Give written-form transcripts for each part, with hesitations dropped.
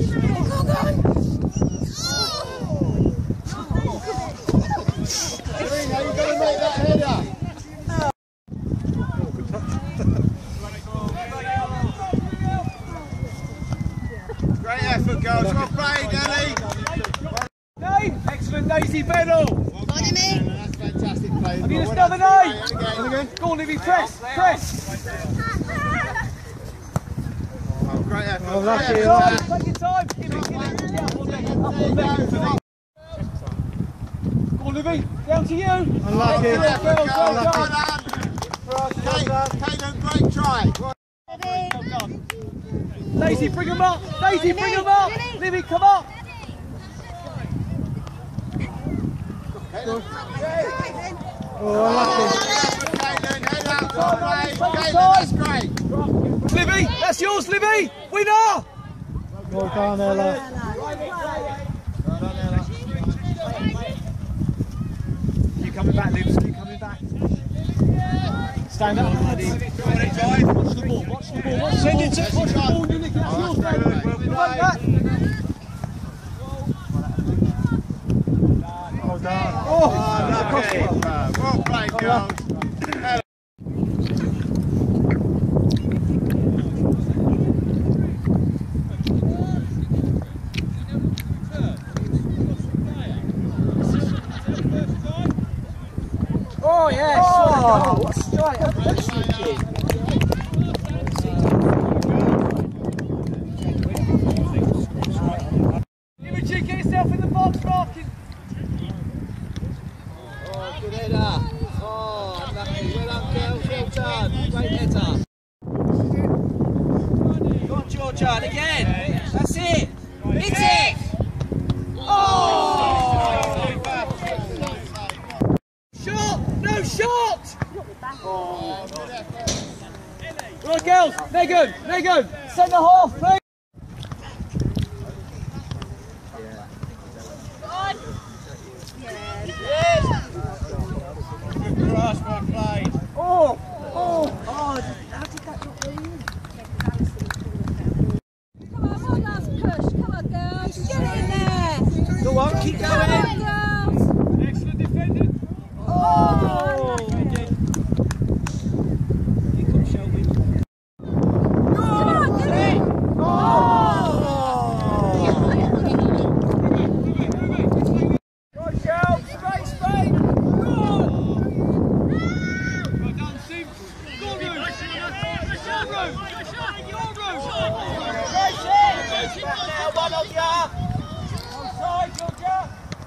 Great effort, girls. Well played, Ellie. Name. Excellent, Daisy Bennell. That's fantastic play. Have you just another name? Go on, Livy, press, press. Oh, great effort. Oh, lucky. Take your time. Give it. Go on, Livy. Down to you. Unlucky. Caden, great try. Well done. Daisy, bring them up. Daisy, bring them up. Livy, come up. Oh, that's great. Livy, that's yours, Livy. Winner. Well done, Ella. Keep coming back, Liv. Keep coming back. Stand up. Watch the ball. Watch the ball. Watch the ball. You nick it. That's yours, David. Come on back. Well done. Oh, well played, girls. Oh, yes. Oh, what a strike. That's Imogen, get yourself in the box, marking. Oh, good header. Oh, unlucky. Well done, girls. Well done. Great header. Go on, Georgia. Again. That's it. Hit it. Oh! Shot! No shot! Right, girls. Megan. Centre half, please. Good cross, well played. Oh! How did that not go in? Come on, one last push. Come on, girls. Get in there. Go on, keep Come going. on, girls. Excellent defending. Oh! Here comes Shelby. Come on, get in. Right, Shell. Space. Go on. Well done, Sim. Go on, Ruth. Now, one of ya. Onside, Georgia.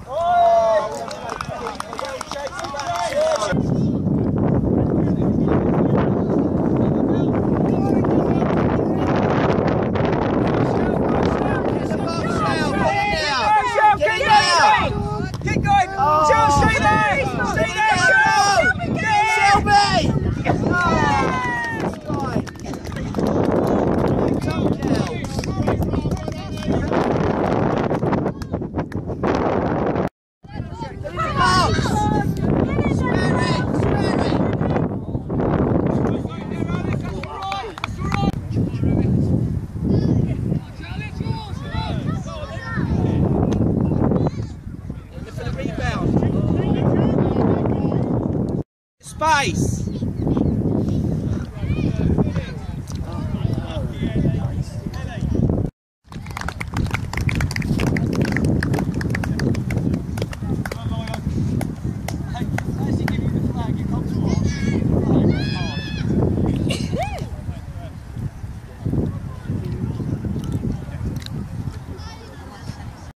Keep going! Shell, stay there! Stay there, Shell! Shelby! Space!